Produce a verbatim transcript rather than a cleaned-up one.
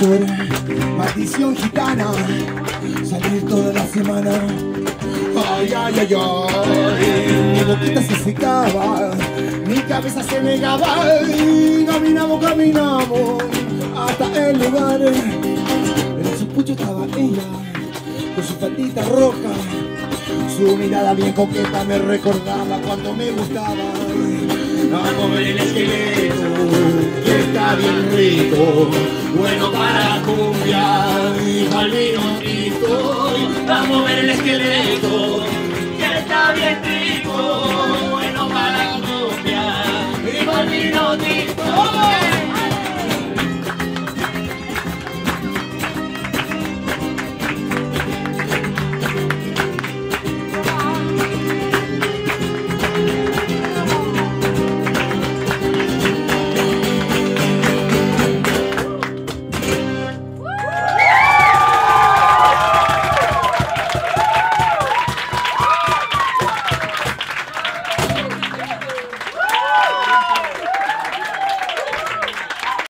por maldición gitana, salir toda la semana. Ay, ay, ay, ay, mi boquita se secaba, mi cabeza se negaba. Y caminamos, caminamos hasta el lugar. En su pucho estaba ella, con su faldita roja. Su mirada bien coqueta me recordaba cuando me gustaba. Vamos a ver el esqueleto, que está bien rico, bueno para cumbia y para el vino tinto. Vamos a ver el esqueleto, que está bien rico.